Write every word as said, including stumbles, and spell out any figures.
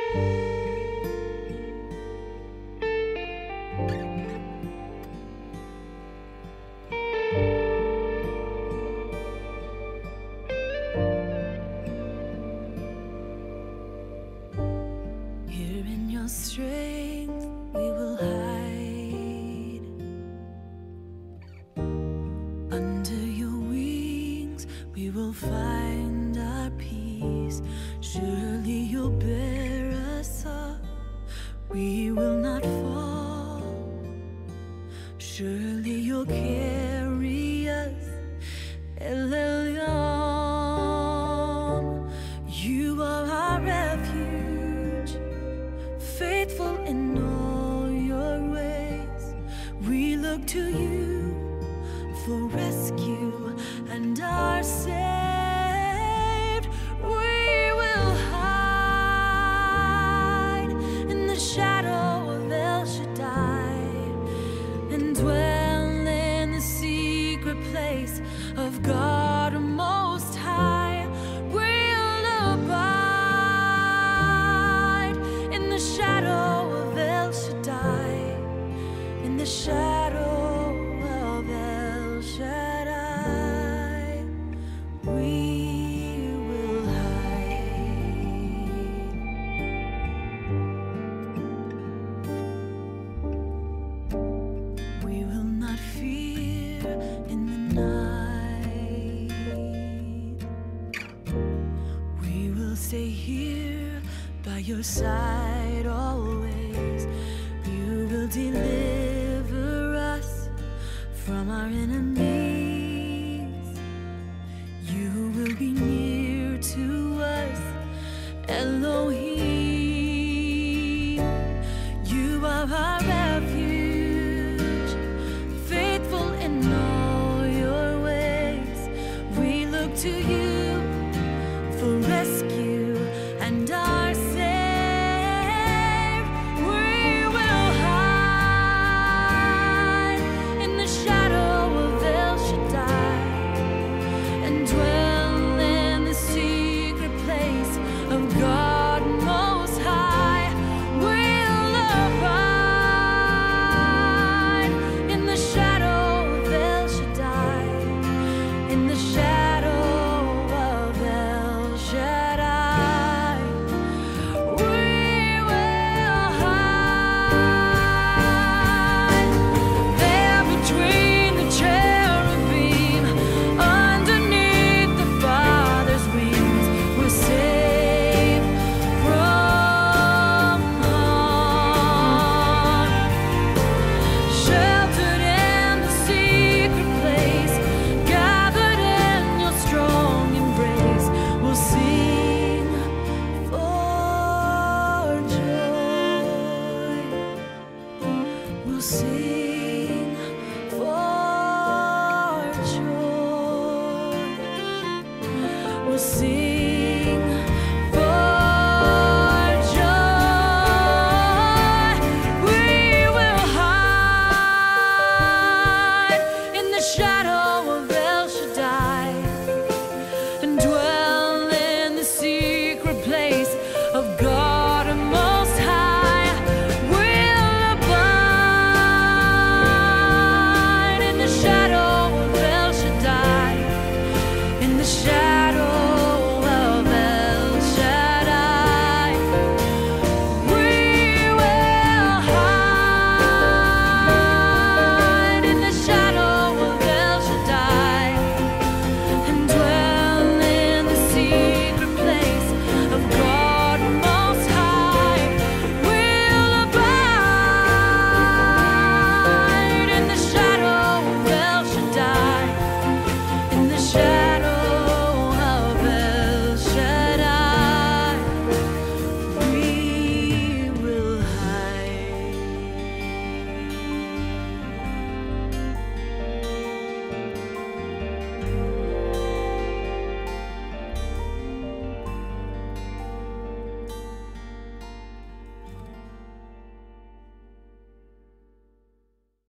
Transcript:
Here in your strength we will hide. Under your wings we will find our peace. Surely you'll bear us up, we will not fall. Surely you'll carry us, El Elyon. You are our refuge, faithful in all your ways. We look to you for rescue and are saved. We will hide in the shadow of El Shaddai and dwell in the secret place of God Most High. We'll abide in the shadow of El Shaddai, in the shadow of El Shaddai. We will hide. We will not fear in the night. We will stay here by your side always. You will deliver us from our enemies.